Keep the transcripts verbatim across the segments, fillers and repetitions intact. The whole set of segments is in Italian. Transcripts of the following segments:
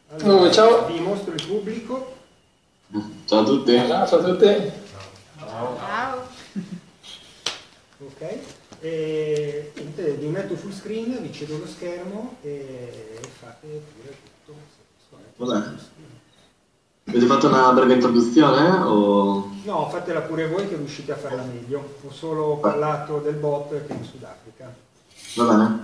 Allora, Oh, ciao. vi mostro il pubblico. Ciao a tutti. Ciao, ciao a tutti. Ciao. Ok. E, niente, vi metto full screen, vi cedo lo schermo e fate pure tutto. Vabbè. Avete fatto una breve introduzione o... No, fatela pure voi che riuscite a farla meglio. Ho solo parlato del bot che è in Sudafrica. Va bene.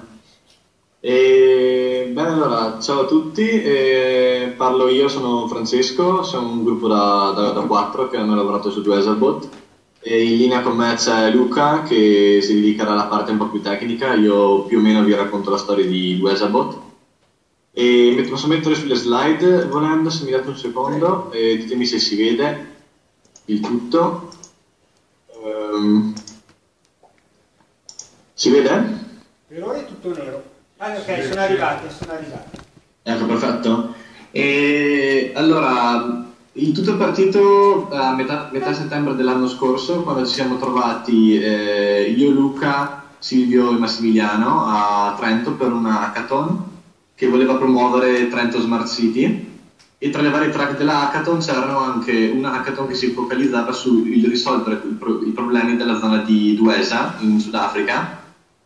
E... Bene, allora, ciao a tutti. E... Parlo io, sono Francesco, siamo un gruppo da, da, da quattro che hanno lavorato su Dweezerbot. E in linea con me c'è Luca che si dedicherà alla parte un po' più tecnica. Io più o meno vi racconto la storia di Dweezerbot. E mi posso mettere sulle slide volendo, se mi date un secondo, e ditemi se si vede il tutto. Um, si vede? Per ora è tutto nero. Ah, ok, sono arrivati, sono arrivati. Ecco, perfetto. E allora, il tutto è partito a metà, metà settembre dell'anno scorso, quando ci siamo trovati eh, io, Luca, Silvio e Massimiliano a Trento per una hackathon che voleva promuovere Trento Smart City, e tra le varie track della hackathon c'erano anche una hackathon che si focalizzava sul risolvere i, pro i problemi della zona di Dweza in Sudafrica,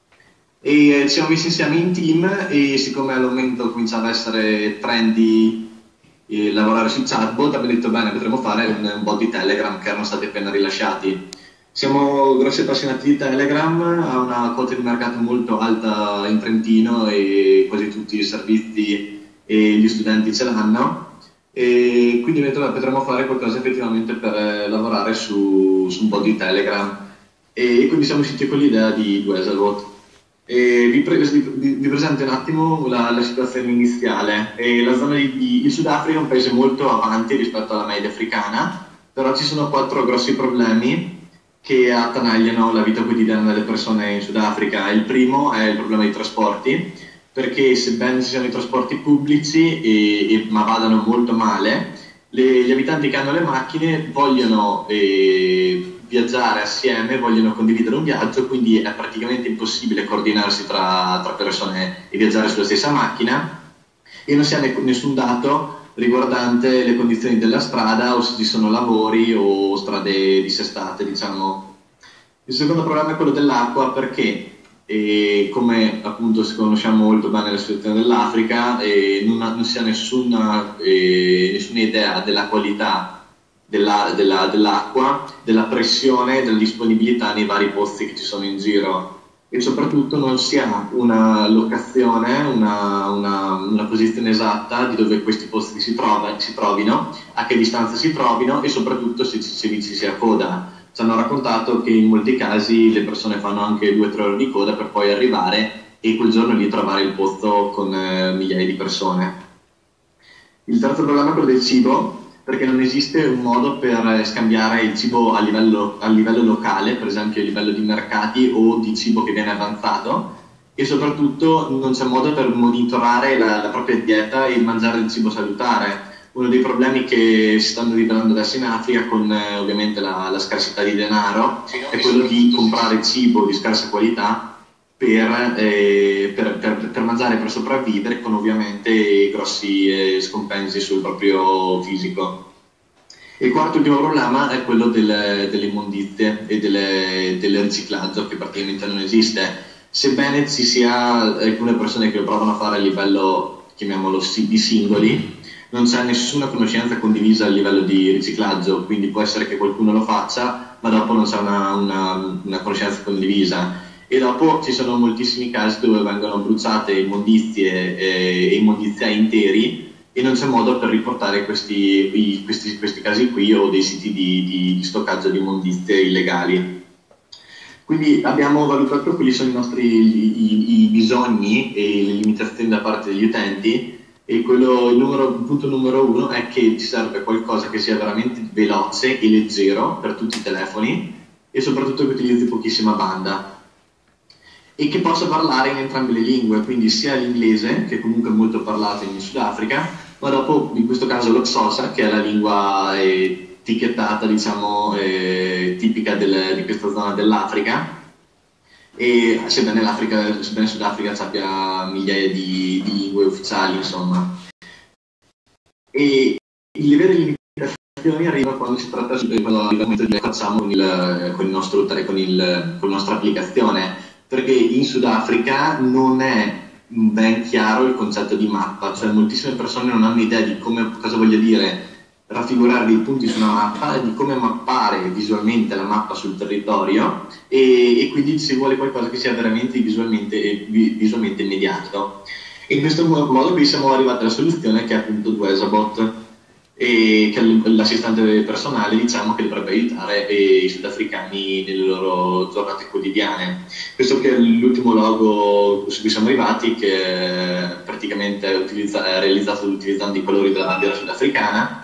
e ci siamo messi insieme in team, e siccome all'aumento cominciava a essere trendy e lavorare sul chatbot, abbiamo detto bene, potremmo fare un, un bot di Telegram che erano stati appena rilasciati. Siamo grossi appassionati di Telegram, ha una quota di mercato molto alta in Trentino e quasi tutti i servizi e gli studenti ce l'hanno, e quindi potremmo fare qualcosa effettivamente per eh, lavorare su, su un bot di Telegram, e quindi siamo usciti con l'idea di Dweezerbot. E vi, pre vi, vi presento un attimo la, la situazione iniziale. E la zona di, di il Sudafrica è un paese molto avanti rispetto alla media africana, però ci sono quattro grossi problemi che attanagliano la vita quotidiana delle persone in Sudafrica. Il primo è il problema dei trasporti, perché sebbene ci siano i trasporti pubblici, e, e, ma vadano molto male, le, gli abitanti che hanno le macchine vogliono eh, viaggiare assieme, vogliono condividere un viaggio, quindi è praticamente impossibile coordinarsi tra, tra persone e viaggiare sulla stessa macchina, e non si ha ne, nessun dato riguardante le condizioni della strada o se ci sono lavori o strade dissestate, diciamo. Il secondo problema è quello dell'acqua, perché e come appunto conosciamo molto bene la situazione dell'Africa, e non, non si ha nessuna, eh, nessuna idea della qualità dell'acqua, della, della della pressione e della disponibilità nei vari pozzi che ci sono in giro, e soprattutto non si ha una locazione, una, una, una posizione esatta di dove questi pozzi si, trova, si trovino, a che distanza si trovino, e soprattutto se, se ci sia coda. Ci hanno raccontato che in molti casi le persone fanno anche due o tre ore di coda per poi arrivare e quel giorno lì trovare il pozzo con eh, migliaia di persone. Il terzo problema è quello del cibo, perché non esiste un modo per scambiare il cibo a livello, a livello locale, per esempio a livello di mercati o di cibo che viene avanzato, e soprattutto non c'è modo per monitorare la, la propria dieta e mangiare il cibo salutare. Uno dei problemi che si stanno rivelando adesso in Africa, con eh, ovviamente la, la scarsità di denaro, è quello di comprare cibo di scarsa qualità per, eh, per, per, per mangiare, per sopravvivere, con ovviamente grossi eh, scompensi sul proprio fisico. Il quarto e ultimo problema è quello del, delle immondizie e delle, del riciclaggio, che praticamente non esiste. Sebbene ci sia alcune persone che lo provano a fare a livello, chiamiamolo, di singoli, non c'è nessuna conoscenza condivisa a livello di riciclaggio, quindi può essere che qualcuno lo faccia, ma dopo non c'è una, una, una conoscenza condivisa. E dopo ci sono moltissimi casi dove vengono bruciate immondizie e immondiziai interi, e non c'è modo per riportare questi, questi, questi casi qui, o dei siti di, di, di stoccaggio di immondizie illegali. Quindi abbiamo valutato quali sono i nostri i, i bisogni e le limitazioni da parte degli utenti, e quello, il, numero, il punto numero uno è che ci serve qualcosa che sia veramente veloce e leggero per tutti i telefoni, e soprattutto che utilizzi pochissima banda, e che possa parlare in entrambe le lingue, quindi sia l'inglese, che comunque è molto parlato in Sudafrica, ma dopo in questo caso lo Xhosa, che è la lingua eh, etichettata, diciamo, eh, tipica del, di questa zona dell'Africa. E sebbene l'Africa, sebbene Sudafrica abbia migliaia di, di lingue ufficiali, insomma. e le vere limitazioni arrivano quando si tratta di quando le facciamo con il, con il nostro con il, con la nostra applicazione, perché in Sudafrica non è ben chiaro il concetto di mappa, cioè moltissime persone non hanno idea di come, cosa voglia dire raffigurare dei punti su una mappa e di come mappare visualmente la mappa sul territorio, e, e quindi si vuole qualcosa che sia veramente visualmente, visualmente immediato. E in questo modo qui siamo arrivati alla soluzione che è appunto Dwesabot, e che è l'assistente personale, diciamo, che dovrebbe aiutare i sudafricani nelle loro giornate quotidiane. Questo che è l'ultimo logo su cui siamo arrivati, che è praticamente utilizza, è realizzato utilizzando i colori della bandiera sudafricana.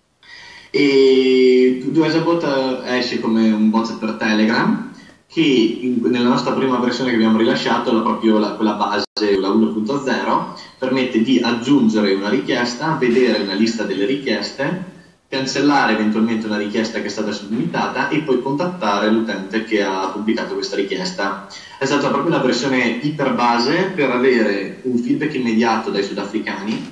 E Dwesabot esce come un bot per Telegram, che in, nella nostra prima versione che abbiamo rilasciato, la, proprio la, quella base, la uno punto zero, permette di aggiungere una richiesta, vedere una lista delle richieste, cancellare eventualmente una richiesta che è stata submitata e poi contattare l'utente che ha pubblicato questa richiesta. È stata proprio una versione iper base per avere un feedback immediato dai sudafricani,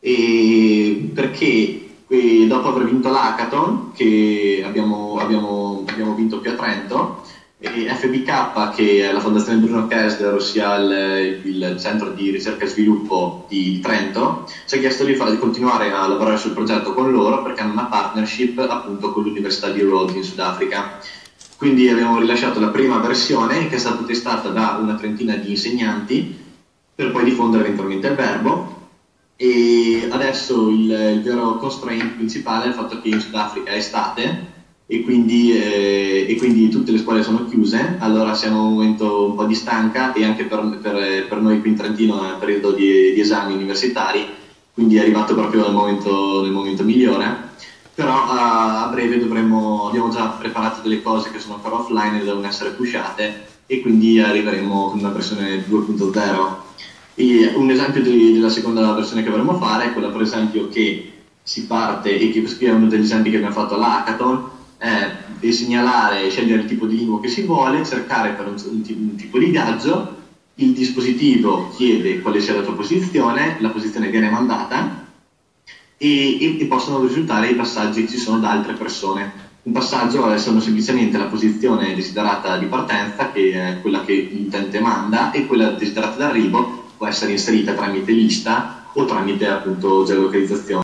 e perché e dopo aver vinto l'hackathon che abbiamo, abbiamo, abbiamo vinto qui a Trento, e F B K, che è la fondazione Bruno Kessler, ossia il, il centro di ricerca e sviluppo di Trento, ci ha chiesto di, fare, di continuare a lavorare sul progetto con loro, perché hanno una partnership appunto con l'Università di Rhodes in Sudafrica. Quindi abbiamo rilasciato la prima versione, che è stata testata da una trentina di insegnanti, per poi diffondere eventualmente il verbo. E adesso il, il vero constraint principale è il fatto che in Sudafrica è estate e quindi, eh, e quindi tutte le scuole sono chiuse, allora siamo in un momento un po' di stanca, e anche per, per, per noi qui in Trentino è un periodo di, di esami universitari, quindi è arrivato proprio nel momento, nel momento migliore. Però a, a breve dovremo, abbiamo già preparato delle cose che sono ancora offline e devono essere pushate, e quindi arriveremo con una versione due punto zero. E un esempio di, della seconda versione che vorremmo fare è quella, per esempio, che si parte, e che è uno degli esempi che abbiamo fatto all'hackathon, è di segnalare, scegliere il tipo di lingua che si vuole, cercare per un, un, un tipo di viaggio, il dispositivo chiede quale sia la tua posizione, la posizione viene mandata, e, e, e possono risultare i passaggi che ci sono da altre persone. Un passaggio sono semplicemente la posizione desiderata di partenza, che è quella che l'utente manda, e quella desiderata d'arrivo può essere inserita tramite lista o tramite appunto geolocalizzazione,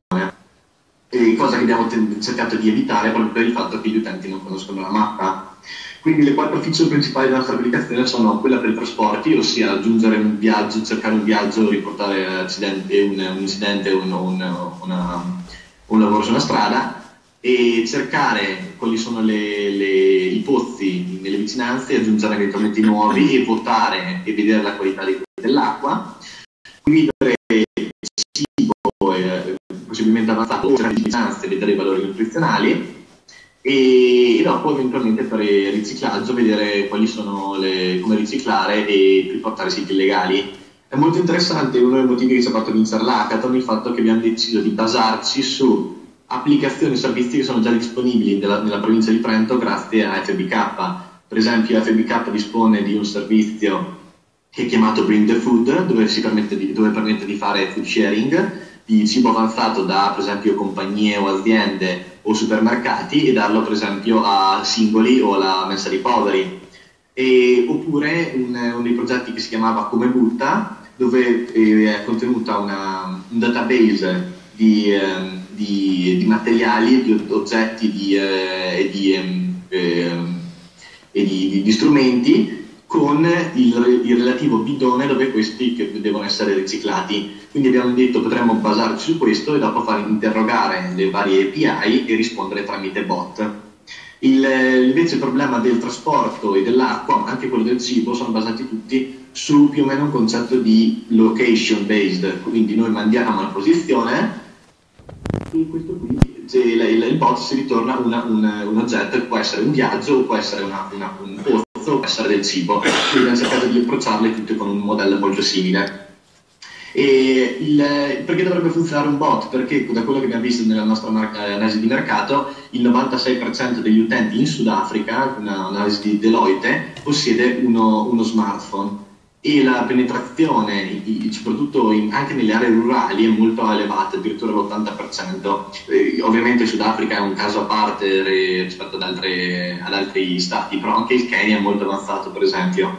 e cosa che abbiamo cercato di evitare proprio per il fatto che gli utenti non conoscono la mappa. Quindi le quattro feature principali della nostra applicazione sono quella per i trasporti, ossia aggiungere un viaggio, cercare un viaggio, riportare accidente, un, un incidente o un, un, una, un lavoro su una strada, e cercare quali sono le, le, i pozzi nelle vicinanze, aggiungere eventualmente nuovi, e votare e vedere la qualità dell'acqua, condividere cibo eh, possibilmente avanzato o di vicinanze, vedere i valori nutrizionali, e, e dopo eventualmente per il riciclaggio vedere quali sono le, come riciclare e riportare siti illegali. È molto interessante, uno dei motivi che ci ha fatto vincere l'hackathon, il fatto che abbiamo deciso di basarci su applicazioni e servizi che sono già disponibili nella, nella provincia di Trento grazie a F B K. Per esempio F B K dispone di un servizio che è chiamato Bring the Food, dove, si permette di, dove permette di fare food sharing di cibo avanzato da per esempio compagnie o aziende o supermercati, e darlo per esempio a singoli o alla mensa dei poveri. E, oppure un, uno dei progetti che si chiamava Come Butta, dove è contenuta una, un database di, eh, di, di materiali, di oggetti di, eh, di, eh, e di, di, di strumenti, con il, il relativo bidone dove questi che devono essere riciclati. Quindi abbiamo detto potremmo basarci su questo e dopo far interrogare le varie A P I e rispondere tramite bot. Il, invece il problema del trasporto e dell'acqua, ma anche quello del cibo, sono basati tutti su più o meno un concetto di location based, quindi noi mandiamo una posizione e questo qui, il, il, il bot si ritorna una, un, un oggetto che può essere un viaggio, può essere una, una, un pozzo, può essere del cibo, quindi abbiamo cercato di approcciarle tutte con un modello molto simile. E il, perché dovrebbe funzionare un bot? Perché da quello che abbiamo visto nella nostra analisi di mercato, il novantasei per cento degli utenti in Sudafrica, una analisi di Deloitte, possiede uno, uno smartphone, e la penetrazione, i, i, soprattutto in, anche nelle aree rurali, è molto elevata, addirittura l'ottanta per cento. Eh, ovviamente il Sudafrica è un caso a parte re, rispetto ad, altre, ad altri stati, però anche il Kenya è molto avanzato, per esempio.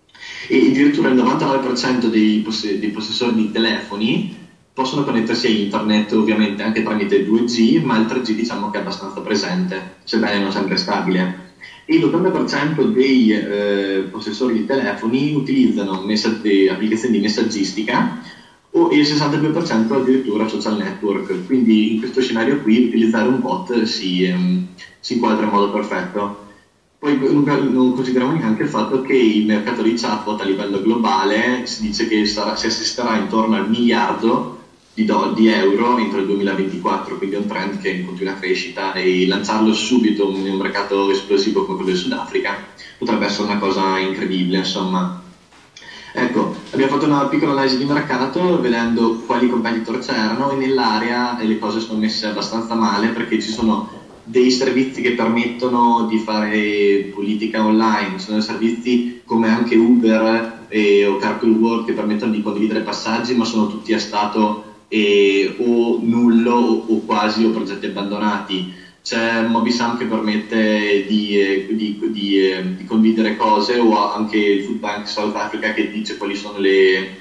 E addirittura il novantanove per cento dei, poss- dei possessori di telefoni possono connettersi a internet, ovviamente anche tramite il due G, ma il tre G diciamo che è abbastanza presente, sebbene non sempre stabile. E l'ottanta per cento dei eh, possessori di telefoni utilizzano messa- applicazioni di messaggistica o il sessantadue per cento addirittura social network. Quindi in questo scenario qui utilizzare un bot si, ehm, si inquadra in modo perfetto. Poi non, non consideriamo neanche il fatto che il mercato di chatbot a livello globale si dice che sarà, si assisterà intorno al miliardo di, do, di euro entro il duemilaventiquattro, quindi è un trend che è in continua crescita, e lanciarlo subito in un mercato esplosivo come quello del Sudafrica potrebbe essere una cosa incredibile, insomma. Ecco, abbiamo fatto una piccola analisi di mercato vedendo quali competitor c'erano, e nell'area le cose sono messe abbastanza male perché ci sono dei servizi che permettono di fare politica online, ci sono servizi come anche Uber e, o Carpool World che permettono di condividere passaggi, ma sono tutti a stato e, o nullo o, o quasi o progetti abbandonati. C'è Mobisam che permette di, eh, di, di, eh, di condividere cose, o anche il Food Bank South Africa che dice quali sono le,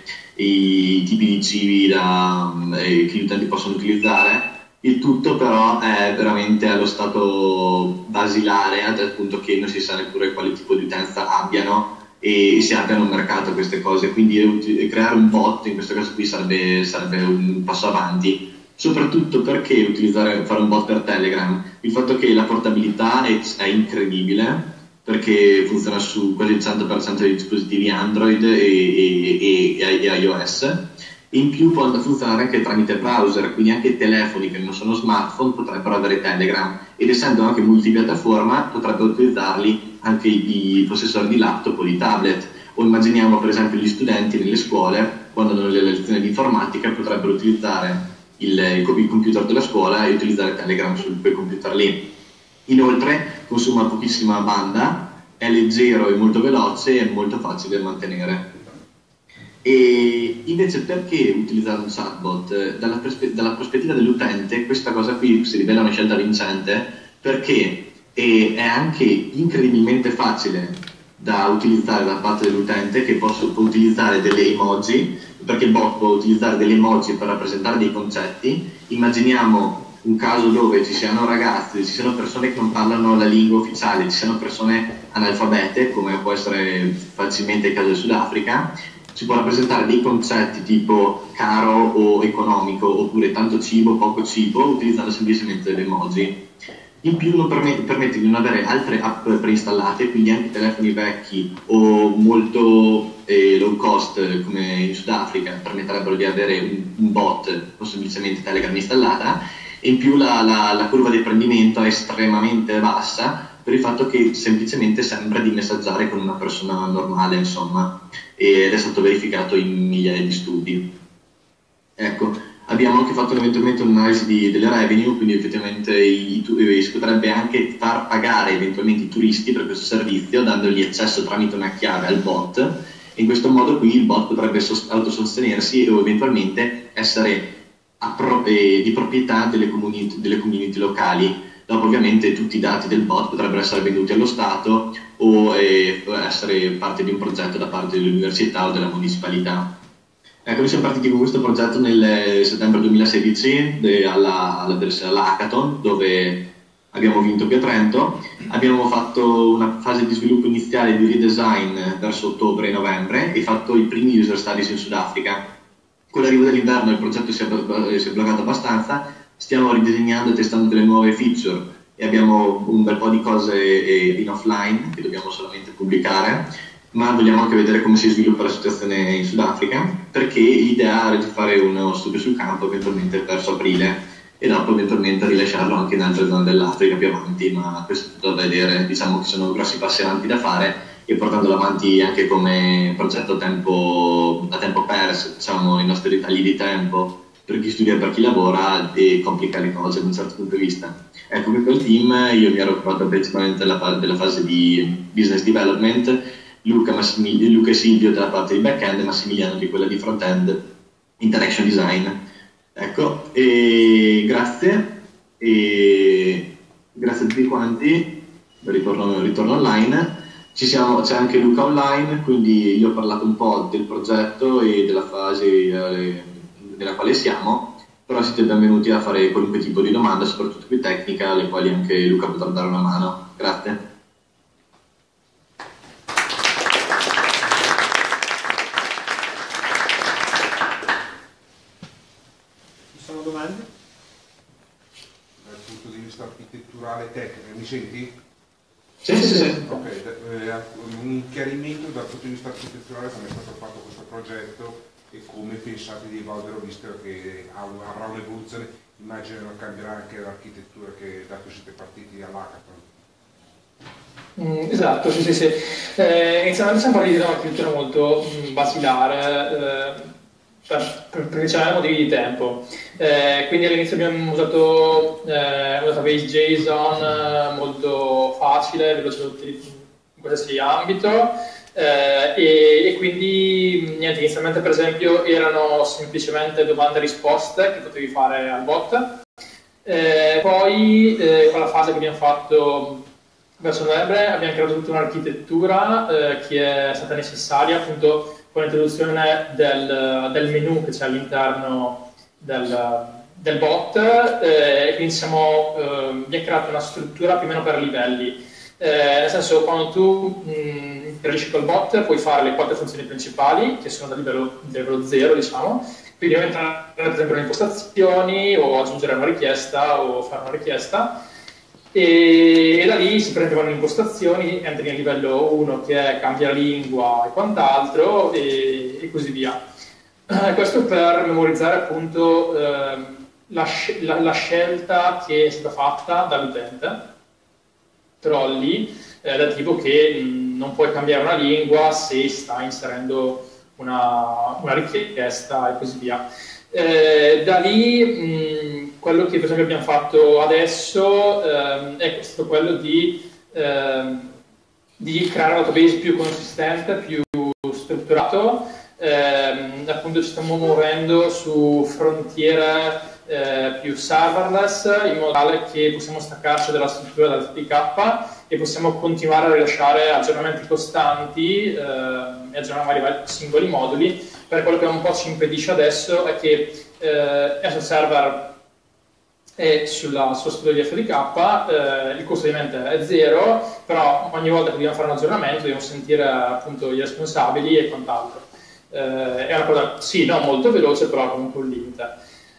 i tipi di cibi da, eh, che gli utenti possono utilizzare. Il tutto però è veramente allo stato basilare, al punto che non si sa neppure quale tipo di utenza abbiano e si abbiano un mercato queste cose, quindi creare un bot in questo caso qui sarebbe, sarebbe un passo avanti, soprattutto perché utilizzare, fare un bot per Telegram, il fatto che la portabilità è, è incredibile, perché funziona su quasi il cento per cento dei dispositivi Android e, e, e, e iOS. In più può funzionare anche tramite browser, quindi anche telefoni che non sono smartphone potrebbero avere Telegram, ed essendo anche multipiattaforma potrebbero utilizzarli anche i, i possessori di laptop o di tablet. O immaginiamo per esempio gli studenti nelle scuole, quando hanno le lezioni di informatica, potrebbero utilizzare il, il computer della scuola e utilizzare Telegram su quel computer lì. Inoltre consuma pochissima banda, è leggero e molto veloce e molto facile da mantenere. E invece perché utilizzare un chatbot? Dalla, perspe- dalla prospettiva dell'utente questa cosa qui si rivela una scelta vincente, perché è, è anche incredibilmente facile da utilizzare da parte dell'utente, che posso, può utilizzare delle emoji, perché il bot può utilizzare delle emoji per rappresentare dei concetti. Immaginiamo un caso dove ci siano ragazzi, ci siano persone che non parlano la lingua ufficiale, ci siano persone analfabete, come può essere facilmente il caso del Sudafrica. Si può rappresentare dei concetti tipo caro o economico, oppure tanto cibo, poco cibo, utilizzando semplicemente delle emoji. In più non permette, permette di non avere altre app preinstallate, quindi anche telefoni vecchi o molto eh, low cost come in Sudafrica permetterebbero di avere un, un bot o semplicemente Telegram installata. E in più la, la, la curva di apprendimento è estremamente bassa, per il fatto che semplicemente sembra di messaggiare con una persona normale, insomma, ed è stato verificato in migliaia di studi. Ecco, abbiamo anche fatto eventualmente un'analisi di, delle revenue, quindi effettivamente i, i, si potrebbe anche far pagare eventualmente i turisti per questo servizio, dandogli accesso tramite una chiave al bot, e in questo modo qui il bot potrebbe autosostenersi o eventualmente essere a pro, eh, di proprietà delle community, delle community locali. Dopo ovviamente tutti i dati del bot potrebbero essere venduti allo Stato o eh, essere parte di un progetto da parte dell'università o della municipalità. Ecco, noi siamo partiti con questo progetto nel settembre duemilasedici de, alla, alla, all'Hackathon, dove abbiamo vinto qui a Trento. Abbiamo fatto una fase di sviluppo iniziale di redesign verso ottobre e novembre e fatto i primi user studies in Sudafrica. Con l'arrivo dell'inverno il progetto si è, si è bloccato abbastanza. Stiamo ridisegnando e testando delle nuove feature e abbiamo un bel po' di cose in offline che dobbiamo solamente pubblicare, ma vogliamo anche vedere come si sviluppa la situazione in Sudafrica, perché l'idea è di fare uno studio sul campo eventualmente verso aprile e dopo eventualmente rilasciarlo anche in altre zone dell'Africa più avanti, ma questo è tutto da vedere. Diciamo che sono grossi passi avanti da fare e portandolo avanti anche come progetto a tempo, a tempo perso, diciamo, i nostri tagli di tempo per chi studia e per chi lavora, e complica le cose da un certo punto di vista. Ecco, qui col team io mi ero occupato principalmente della, della fase di business development, Luca, Massimil- Luca e Silvio della parte di back-end e Massimiliano di quella di front-end, interaction design. Ecco, e grazie, e grazie a tutti quanti, ritorno, ritorno online. Ci siamo, c'è anche Luca online, quindi io ho parlato un po' del progetto e della fase eh, nella quale siamo, però siete benvenuti a fare qualunque tipo di domanda, soprattutto più tecnica, alle quali anche Luca potrà dare una mano. Grazie. Ci sono domande? Dal punto di vista architetturale tecnico, mi senti? Sì, sì, sì. Ok, eh, un chiarimento dal punto di vista architetturale, come è stato fatto questo progetto e come pensate di evolverlo, visto che avrà un'evoluzione, immagino che cambierà anche l'architettura, che dato che siete partiti all'hackathon. Mm, esatto, sì, sì, sì. Eh, inizialmente siamo partiti da un'architettura molto mm, basilare, eh, per, per, perché c'erano motivi di tempo. Eh, quindi all'inizio abbiamo usato eh, un database JSON eh, molto facile, veloce da utilizzare in qualsiasi ambito, eh, e, e quindi niente, inizialmente per esempio erano semplicemente domande e risposte che potevi fare al bot. Eh, poi eh, con la fase che abbiamo fatto verso novembre abbiamo creato tutta un'architettura eh, che è stata necessaria appunto con l'introduzione del, del menu che c'è all'interno del, del bot, eh, e quindi siamo, eh, abbiamo creato una struttura più o meno per livelli. Eh, nel senso, quando tu mh, interagisci col bot puoi fare le quattro funzioni principali che sono da livello, livello zero, diciamo, quindi entrare per esempio nelle impostazioni o aggiungere una richiesta o fare una richiesta, e, e da lì si prendono le impostazioni, entri nel livello uno che è cambia lingua e quant'altro, e, e così via. Eh, questo per memorizzare appunto eh, la, la, la scelta che è stata fatta dall'utente, però lì eh, del tipo che mh, non puoi cambiare una lingua se stai inserendo una, una richiesta e così via. Eh, da lì mh, quello che per esempio abbiamo fatto adesso ehm, è stato quello di, ehm, di creare un database più consistente, più strutturato. Ehm, appunto ci stiamo muovendo su frontiere eh, più serverless, in modo tale che possiamo staccarci dalla struttura dell'F P K e possiamo continuare a rilasciare aggiornamenti costanti eh, e aggiornare vari singoli moduli. Per quello che un po' ci impedisce adesso è che eh, è sul server e sulla, sullo studio di F D K eh, il costo ovviamente è zero, però ogni volta che dobbiamo fare un aggiornamento dobbiamo sentire appunto i responsabili e quant'altro. Eh, è una cosa, sì, non molto veloce, però comunque un limite.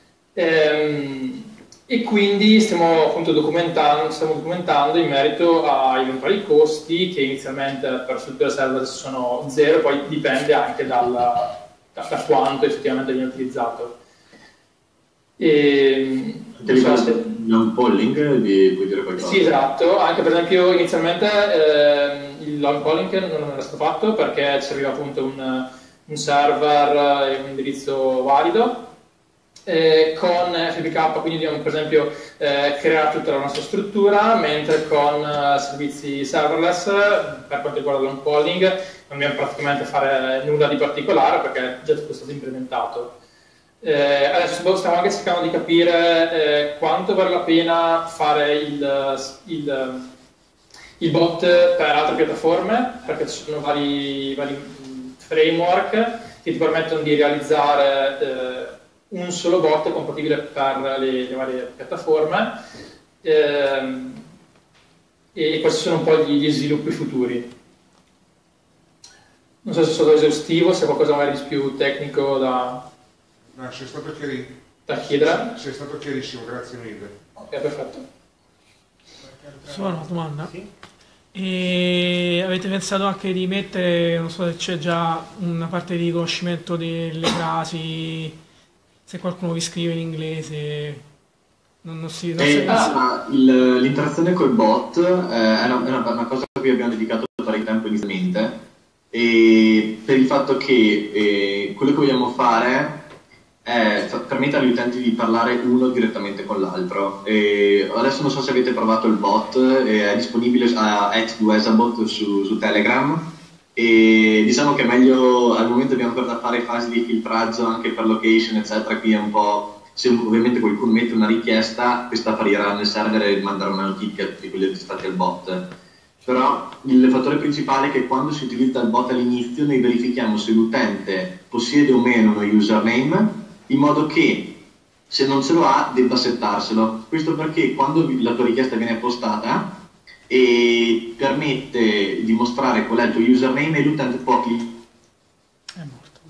Ehm, e quindi stiamo appunto documentando, stiamo documentando in merito ai eventuali costi, che inizialmente per strutture server sono zero, poi dipende anche dal, da, da quanto effettivamente viene utilizzato. E, non so se... long polling, di, puoi dire qualcosa? Sì, esatto, anche per esempio inizialmente eh, il long polling non era stato fatto perché serviva appunto un, un server e un indirizzo valido. Eh, con F B K quindi dobbiamo per esempio eh, creare tutta la nostra struttura, mentre con eh, servizi serverless per quanto riguarda l'on polling non dobbiamo praticamente fare nulla di particolare perché è già tutto stato implementato. Eh, adesso stiamo anche cercando di capire eh, quanto vale la pena fare il, il, il bot per altre piattaforme, perché ci sono vari, vari framework che ti permettono di realizzare eh, un solo bot compatibile per le, le varie piattaforme, ehm, e questi sono un po' gli, gli sviluppi futuri. Non so se sono stato esaustivo, se qualcosa magari di più tecnico da, no, sei stato chiari... da chiedere. Sei stato chiarissimo, grazie mille. Ok, perfetto. Solo una domanda. Sì? E avete pensato anche di mettere, non so se c'è già una parte di riconoscimento delle frasi, se qualcuno vi scrive in inglese, non, non si... Non eh, si ah, il, l'interazione col bot eh, è, una, è una, una cosa a cui abbiamo dedicato parecchio tempo inizialmente, e per il fatto che eh, quello che vogliamo fare è permettere agli utenti di parlare uno direttamente con l'altro. E adesso non so se avete provato il bot, è disponibile a at duesabot su, su Telegram, e diciamo che è meglio, al momento abbiamo ancora da fare fasi di filtraggio anche per location eccetera, qui è un po', se ovviamente qualcuno mette una richiesta questa apparirà nel server e manderà una notifica a tutti quelli registrati al bot. Però il fattore principale è che quando si utilizza il bot all'inizio noi verifichiamo se l'utente possiede o meno uno username, in modo che se non ce lo ha debba settarselo. Questo perché quando la tua richiesta viene postata e permette di mostrare qual è il tuo username e l'utente può cliccare. È morto.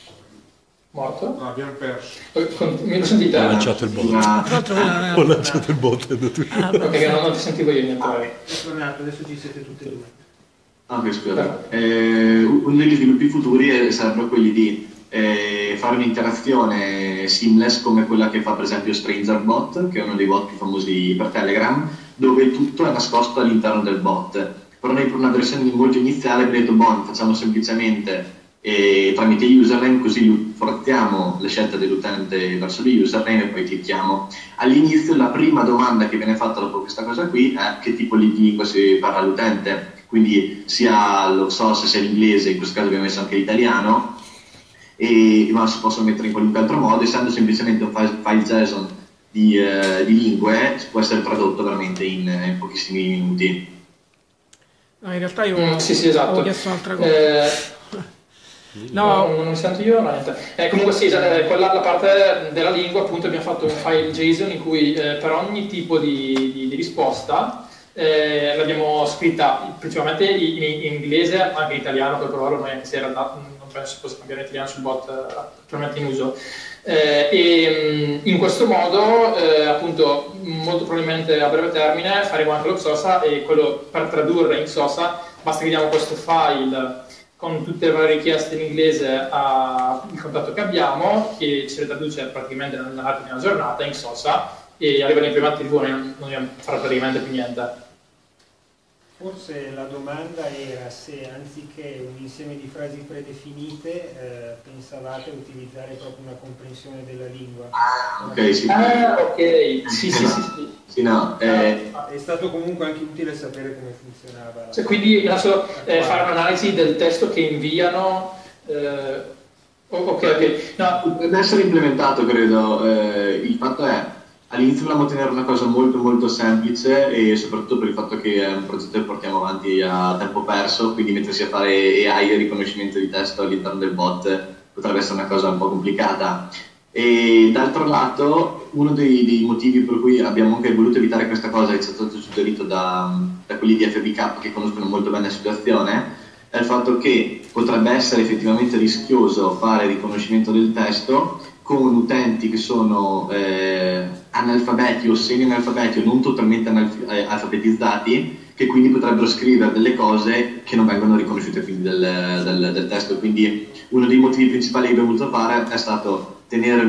Morto? No, abbiamo perso. Mi lo sentite? Ho lanciato il bot. Una- Tra l'altro quella- Ho lanciato il bot. è andato via. Ah, Perché non, non ti sentivo io niente. È tornato, adesso ci siete tutti e due. Ah, ok, scusa. Eh, uno degli sviluppi futuri è- sarebbero quelli di eh, fare un'interazione seamless come quella che fa per esempio StrangerBot, che è uno dei bot più famosi per Telegram, dove tutto è nascosto all'interno del bot. Però noi per una versione molto iniziale abbiamo detto, bon, facciamo semplicemente eh, tramite username, così forziamo la scelta dell'utente verso il username e poi clicchiamo. All'inizio la prima domanda che viene fatta dopo questa cosa qui è che tipo di lingua si parla all'utente, quindi sia lo so se sia l'inglese, in questo caso abbiamo messo anche l'italiano, e, ma si possono mettere in qualunque altro modo, essendo semplicemente un file, file JSON di, eh, di lingue, può essere tradotto veramente in, in pochissimi minuti. No, in realtà io Mm, sì, sì, esatto. avevo chiesto un'altra cosa. Eh, No, no, non mi sento io, no, niente. Eh, comunque sì, eh, quella, la parte della lingua, appunto, abbiamo fatto un file JSON in cui eh, per ogni tipo di, di, di risposta eh, l'abbiamo scritta principalmente in, in inglese, anche in italiano per provarlo, noi anche se in realtà non penso si possa cambiare in italiano sul bot eh, attualmente in uso. Eh, e in questo modo, eh, appunto, molto probabilmente a breve termine faremo anche lo Xosa, e quello per tradurre in Xosa basta che diamo questo file con tutte le varie richieste in inglese al contatto che abbiamo, che ce le traduce praticamente nell'arco di una giornata in Xosa, e arriva in prima tivù, non dobbiamo fare praticamente più niente. Forse la domanda era se anziché un insieme di frasi predefinite eh, pensavate a utilizzare proprio una comprensione della lingua. Ok, sì. Ah, ok, sì, sì, sì, sì. Sì, no, eh, È stato comunque anche utile sapere come funzionava. Cioè, quindi adesso eh, fare un'analisi del testo che inviano. Eh, ok, ok. No, potrebbe essere implementato, credo. Eh, il fatto è, all'inizio volevamo tenere una cosa molto molto semplice, e soprattutto per il fatto che è un progetto che portiamo avanti a tempo perso, quindi mettersi a fare A I e riconoscimento di testo all'interno del bot potrebbe essere una cosa un po' complicata. E d'altro lato, uno dei, dei motivi per cui abbiamo anche voluto evitare questa cosa, che ci è stato suggerito da, da quelli di F B K che conoscono molto bene la situazione, è il fatto che potrebbe essere effettivamente rischioso fare riconoscimento del testo con utenti che sono eh, analfabeti o semi-analfabeti o non totalmente analf- eh, alfabetizzati, che quindi potrebbero scrivere delle cose che non vengono riconosciute quindi del, del, del testo. Quindi uno dei motivi principali che abbiamo voluto fare è stato tenere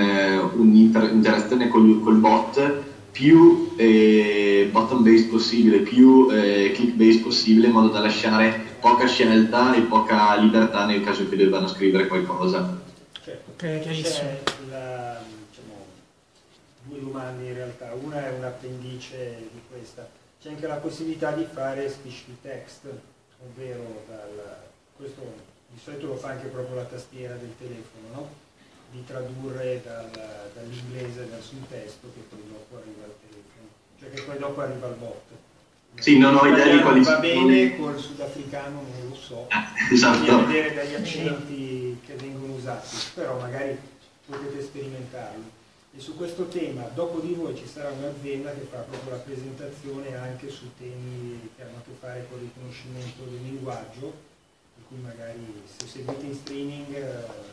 un'interazione col, col bot più eh, bottom based possibile, più eh, click based possibile, in modo da lasciare poca scelta e poca libertà nel caso in cui debbano scrivere qualcosa. Certo. Ok, chiarissimo. C'è la, diciamo, due domande in realtà, una è un appendice di questa. C'è anche la possibilità di fare speech to text, ovvero dal, questo di solito lo fa anche proprio la tastiera del telefono, no? Di tradurre dal, dall'inglese verso un testo che poi dopo arriva al telefono, cioè che poi dopo arriva al bot. Sì, non ho idea di quali va sono. bene, col sudafricano non lo so, Esatto. bisogna vedere dagli accenti che vengono usati, però magari potete sperimentarlo. E su questo tema, dopo di voi ci sarà un'azienda che fa proprio la presentazione anche su temi che hanno a che fare con il riconoscimento del linguaggio, di cui magari se seguite in streaming eh,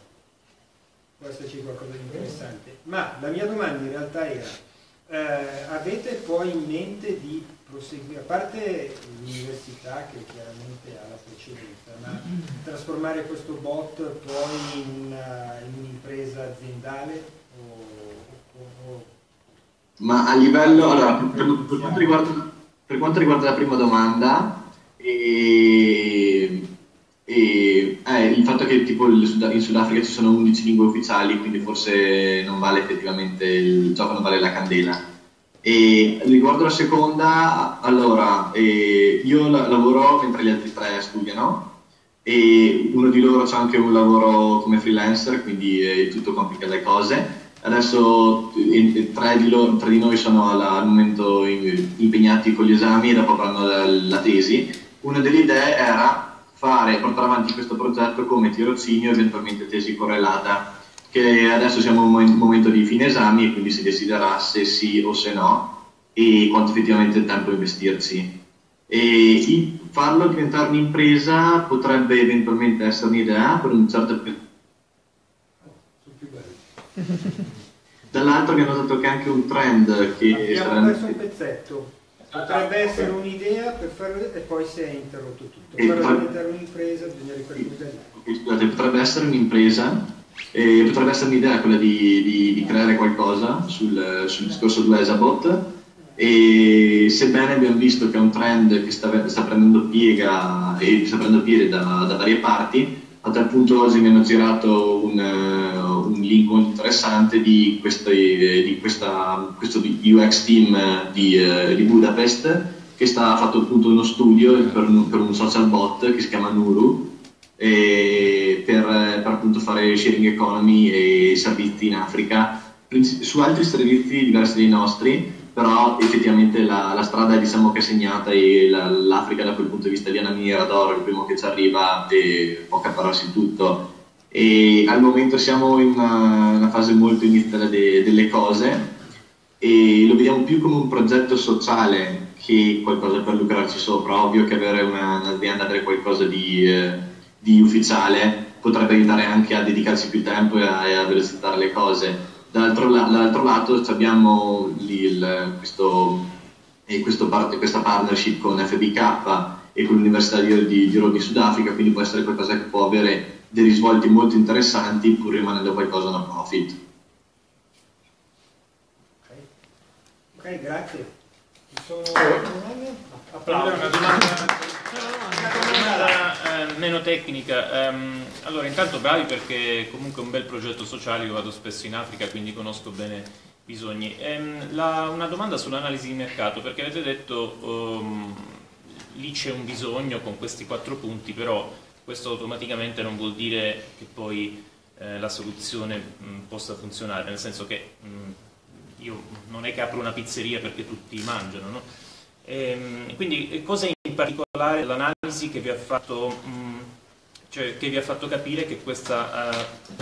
può esserci qualcosa di interessante. Ma la mia domanda in realtà era, eh, avete poi in mente di proseguire, a parte l'università che chiaramente ha la precedenza, ma trasformare questo bot poi in, una, in un'impresa aziendale? Ma a livello, allora, per, per, quanto riguarda, per quanto riguarda la prima domanda, e, e, eh, il fatto che tipo in Sudafrica ci sono undici lingue ufficiali, quindi forse non vale effettivamente, il gioco non vale la candela. E riguardo la seconda, allora, eh, io la, lavoro mentre gli altri tre studiano, e uno di loro c'ha anche un lavoro come freelancer, quindi eh, tutto complica le cose. Adesso eh, tre, di loro, tre di noi sono alla, al momento in, impegnati con gli esami e dopo avranno la, la tesi. Una delle idee era fare, portare avanti questo progetto come tirocinio, eventualmente tesi correlata, che adesso siamo in un momento di fine esami e quindi si deciderà se sì o se no e quanto effettivamente tempo investirci. E il farlo diventare un'impresa potrebbe eventualmente essere un'idea per un certo periodo. Dall'altro mi hanno notato che è anche un trend che abbiamo sarebbe... perso un pezzetto. Potrebbe essere un'idea per fare e poi si è interrotto tutto. E Per potrebbe... diventare un'impresa bisogna ripetere. Scusate, potrebbe essere un'impresa, eh, potrebbe essere un'idea quella di, di, di creare qualcosa sul, sul discorso due Esabot, e sebbene abbiamo visto che è un trend che sta, sta prendendo piega e sta prendendo piede da, da varie parti, a tal punto oggi mi hanno girato un, uh, un link molto interessante di, questi, di questa, questo U X team di, uh, di Budapest, che sta, ha fatto appunto uno studio per un, per un social bot che si chiama Nuru, e per, per appunto fare sharing economy e servizi in Africa, su altri servizi diversi dai nostri, però effettivamente la, la strada diciamo che è segnata e la, l'Africa da quel punto di vista di una miniera d'oro, il primo che ci arriva e può accaparrarsi tutto. E al momento siamo in una, una fase molto iniziale de, delle cose e lo vediamo più come un progetto sociale che qualcosa per lucrarci sopra. Ovvio che avere una, un'azienda, avere qualcosa di, eh, di ufficiale potrebbe aiutare anche a dedicarsi più tempo e a, e a velocizzare le cose. Dall'altro, dall'altro lato abbiamo il, questo, eh, questo part, questa partnership con F B K e con l'Università di, di, di Roma in Sudafrica, quindi può essere qualcosa che può avere dei risvolti molto interessanti pur rimanendo qualcosa no profit. Ok, okay, grazie. Ci sono domande? Applauso. Una domanda, una domanda eh, meno tecnica. Um, allora, intanto bravi perché comunque è un bel progetto sociale, io vado spesso in Africa quindi conosco bene i bisogni. Um, la, una domanda sull'analisi di mercato, perché avete detto um, lì c'è un bisogno con questi quattro punti, però questo automaticamente non vuol dire che poi eh, la soluzione mh, possa funzionare, nel senso che mh, io non è che apro una pizzeria perché tutti mangiano, no? E, quindi cosa in particolare l'analisi che vi ha fatto mh, cioè che vi ha fatto capire che questa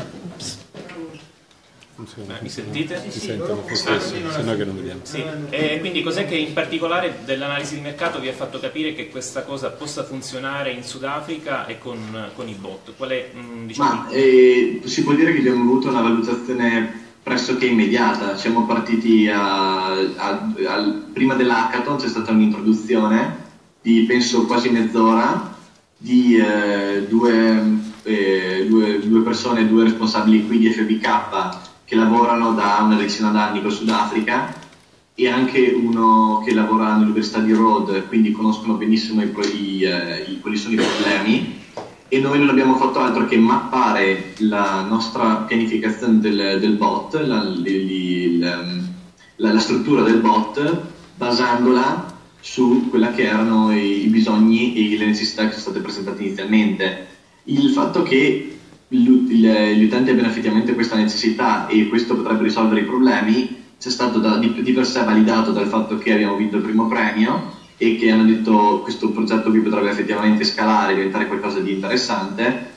uh, eh, mi sentite? Si sentono lo stesso, se no che non vediamo. Sì. E quindi cos'è che in particolare dell'analisi di mercato vi ha fatto capire che questa cosa possa funzionare in Sudafrica e con, con i bot? Qual è, mh, diciamo, Ma eh, si può dire che abbiamo avuto una valutazione pressoché immediata. Siamo partiti a, a, a, prima dell'hackathon c'è stata un'introduzione di penso quasi mezz'ora di eh, due, eh, due, due persone, due responsabili qui di F B K che lavorano da una decina d'anni con Sudafrica e anche uno che lavora all'Università di Rhodes, quindi conoscono benissimo i, i, i, quali sono i problemi. E noi non abbiamo fatto altro che mappare la nostra pianificazione del, del bot, la, il, la, la struttura del bot, basandola su quella che erano i, i bisogni e le necessità che sono state presentate inizialmente. Il fatto che gli utenti abbiano effettivamente questa necessità e questo potrebbe risolvere i problemi c'è stato da, di, di per sé validato dal fatto che abbiamo vinto il primo premio e che hanno detto questo progetto qui potrebbe effettivamente scalare, diventare qualcosa di interessante,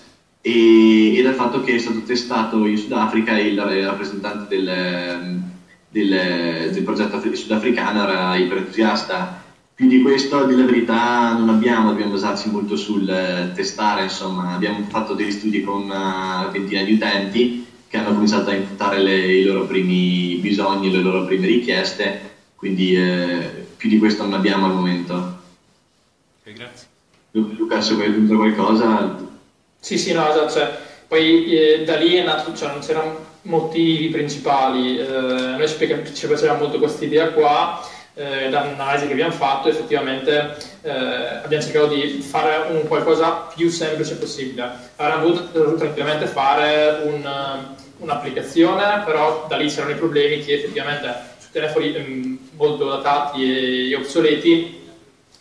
e, e dal fatto che è stato testato in Sudafrica e il, il rappresentante del, del, del progetto sudafricano era iperentusiasta. Più di questo, di la verità, non abbiamo, dobbiamo basarci molto sul testare, insomma, abbiamo fatto degli studi con una ventina di utenti che hanno cominciato a imputare le, i loro primi bisogni, le loro prime richieste, quindi eh, più di questo non abbiamo al momento. Ok, grazie. Luca, se vuoi aggiungere qualcosa? Sì, sì, no, esatto, cioè, poi eh, da lì è nato, cioè non c'erano motivi principali, eh, noi ci, ci piaceva molto questa idea qua, eh, da un'analisi che abbiamo fatto effettivamente eh, abbiamo cercato di fare un qualcosa più semplice possibile. Avremmo voluto tranquillamente fare un, un'applicazione, però da lì c'erano i problemi che effettivamente telefoni ehm, molto datati e obsoleti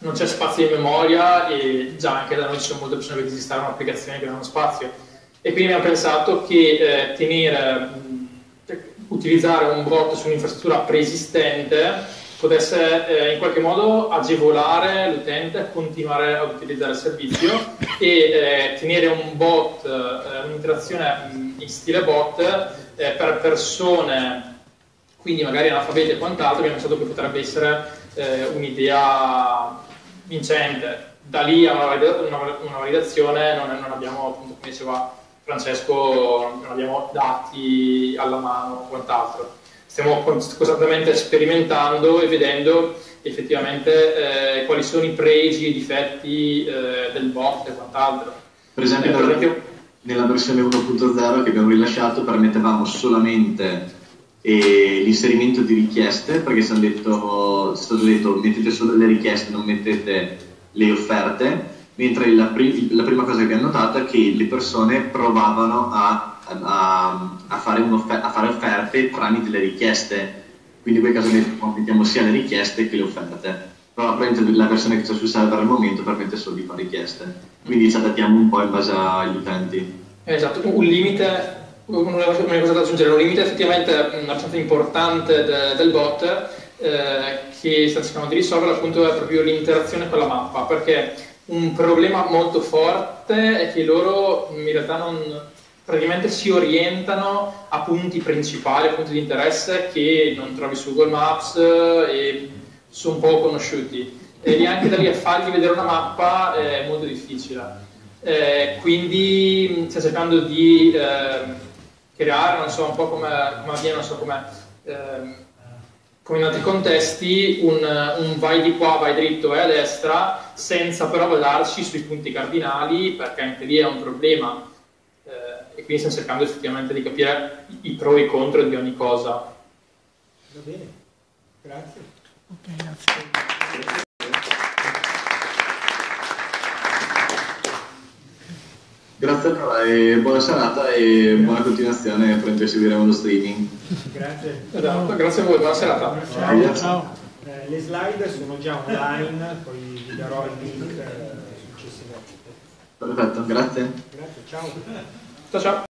non c'è spazio di memoria e già anche da noi ci sono molte persone che desiderano un'applicazione che non hanno spazio. E quindi abbiamo pensato che eh, tenere, mh, utilizzare un bot su un'infrastruttura preesistente potesse eh, in qualche modo agevolare l'utente a continuare ad utilizzare il servizio e eh, tenere un bot, eh, un'interazione in stile bot eh, per persone, quindi magari analfabete e quant'altro. Abbiamo pensato che potrebbe essere eh, un'idea vincente. Da lì a una, valida una, una validazione non, non abbiamo, appunto, come diceva Francesco, non abbiamo dati alla mano o quant'altro. Stiamo costantemente sperimentando e vedendo effettivamente eh, quali sono i pregi e i difetti eh, del bot e quant'altro. Per esempio, eh, per esempio nella versione uno punto zero che abbiamo rilasciato permettevamo solamente eh, l'inserimento di richieste, perché ci è stato detto mettete solo le richieste, non mettete le offerte, mentre la, pri la prima cosa che abbiamo notato è che le persone provavano a A, a, fare a fare offerte tramite le richieste, quindi in quel caso mettiamo sia le richieste che le offerte, però probabilmente la versione che c'è sul server al momento permette solo di fare richieste, quindi ci adattiamo un po' in base agli utenti. Esatto, un limite, una cosa da aggiungere, un limite effettivamente abbastanza importante de, del bot eh, che sta cercando di risolvere appunto è proprio l'interazione con la mappa, perché un problema molto forte è che loro in realtà non praticamente si orientano a punti principali, a punti di interesse che non trovi su Google Maps e sono poco conosciuti, e anche da lì a fargli vedere una mappa è molto difficile. Eh, quindi stiamo cercando di eh, creare, non so, un po' come, come avviene, non so, come, eh, come in altri contesti, un, un vai di qua, vai dritto e a destra, senza però badarci sui punti cardinali, perché anche lì è un problema. E quindi stiamo cercando effettivamente di capire i pro e i contro di ogni cosa. Va bene, grazie. Ok, grazie. Grazie allora, e buona serata e buona continuazione mentre seguiremo lo streaming. Grazie. Esatto, grazie a voi, buona serata. Ciao. Ciao. Eh, le slide sono già online, poi vi darò il link eh, successivamente. Perfetto, grazie. Grazie, ciao. Ciao ciao.